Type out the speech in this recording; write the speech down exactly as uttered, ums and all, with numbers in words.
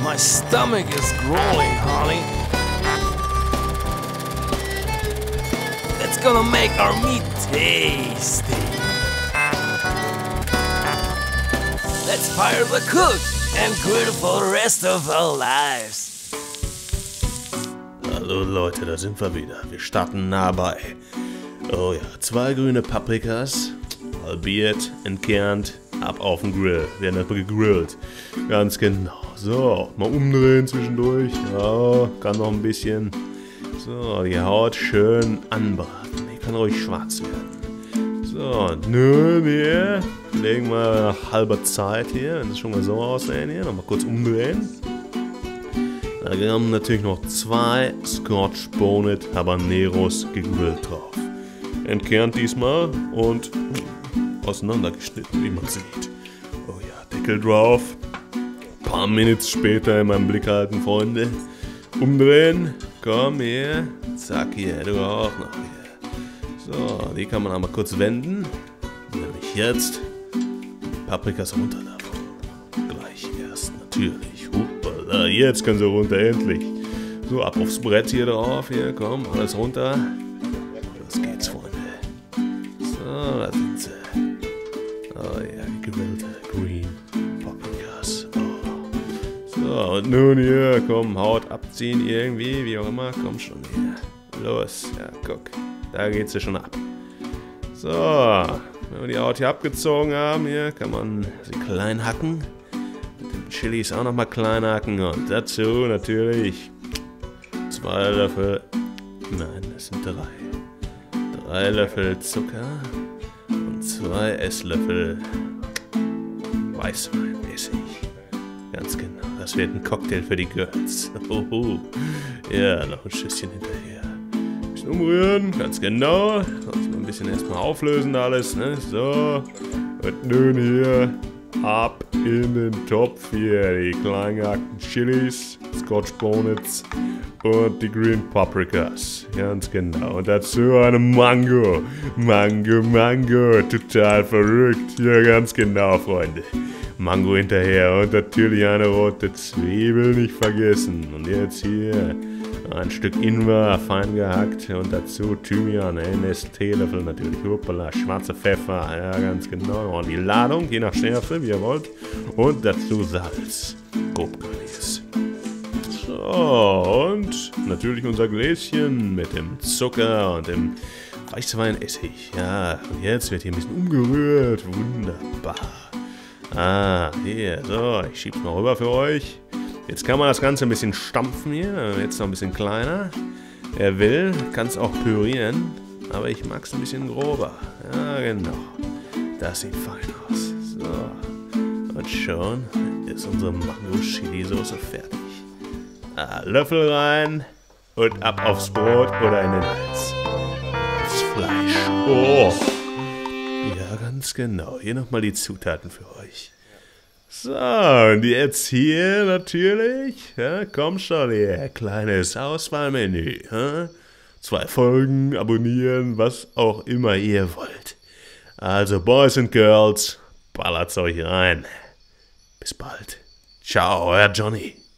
my stomach is growling, Harley. That's gonna make our meat tasty. Let's fire the cook and grill for the rest of our lives. Hallo Leute, da sind wir wieder. Wir starten nah bei. Oh ja, zwei grüne Paprikas, halbiert, entkernt, ab auf den Grill. Werden erstmal gegrillt. Ganz genau. So, mal umdrehen zwischendurch. Ja, kann noch ein bisschen. So, die Haut schön anbraten. Die kann ruhig schwarz werden. So, nun hier. Legen wir nach halber Zeit hier. Wenn es schon mal so aussehen hier. Nochmal kurz umdrehen. Da haben natürlich noch zwei Scotch Bonnet Habaneros gegrillt drauf. Entkernt diesmal und auseinandergeschnitten, wie man sieht. Oh ja, Deckel drauf. Ein paar Minuten später in meinem Blick halten, Freunde. Umdrehen. Komm hier. Zack, hier. Du auch noch hier. So, die kann man einmal kurz wenden. Nämlich jetzt. Paprikas runter davon. Gleich erst, natürlich. Hoppala, jetzt können sie runter, endlich. So, ab aufs Brett hier drauf. Hier, komm, alles runter. Los geht's, Freunde. So, da sind sie. Oh ja, gegrillte Green Paprikas. Oh. So, und nun hier, komm, Haut abziehen irgendwie, wie auch immer. Komm schon hier. Los, ja, guck. Da geht's ja schon ab. So, wenn wir die Haut hier abgezogen haben, hier kann man sie klein hacken. Mit den Chilis auch nochmal klein hacken. Und dazu natürlich zwei Löffel, nein, das sind drei. Drei Löffel Zucker und zwei Esslöffel Weißweinessig. Ganz genau, das wird ein Cocktail für die Girls. Oho. Ja, noch ein Schüsschen hinterher. Ein bisschen umrühren, ganz genau. Sonst mal ein bisschen erstmal auflösen alles, ne? So. Und nun hier ab in den Topf hier. Die klein gehackten Chilis, Scotch Bonnets und die Green Paprikas. Ganz genau. Und dazu eine Mango. Mango, Mango. Total verrückt. Ja, ganz genau, Freunde. Mango hinterher und natürlich eine rote Zwiebel nicht vergessen. Und jetzt hier ein Stück Ingwer, fein gehackt und dazu Thymian, ein Teelöffel natürlich, hoppala, schwarzer Pfeffer, ja ganz genau. Und die Ladung, je nach Schärfe, wie ihr wollt. Und dazu Salz, grobkörniges. So, und natürlich unser Gläschen mit dem Zucker und dem Weißweinessig. Ja, und jetzt wird hier ein bisschen umgerührt, wunderbar. Ah, hier, so, ich schieb's mal rüber für euch. Jetzt kann man das Ganze ein bisschen stampfen hier, jetzt noch ein bisschen kleiner. Wer will, kann es auch pürieren, aber ich mag es ein bisschen grober. Ja, genau. Das sieht fein aus. So, und schon ist unsere Mango-Chili-Soße fertig. Ah, Löffel rein und ab aufs Brot oder in den Hals. Das Fleisch. Oh! Ja, ganz genau. Hier nochmal die Zutaten für euch. So, und jetzt hier natürlich, ja, komm schon hier, kleines Auswahlmenü, ja? Zwei Folgen, abonnieren, was auch immer ihr wollt. Also Boys and Girls, ballert's euch rein. Bis bald. Ciao, euer Johnny.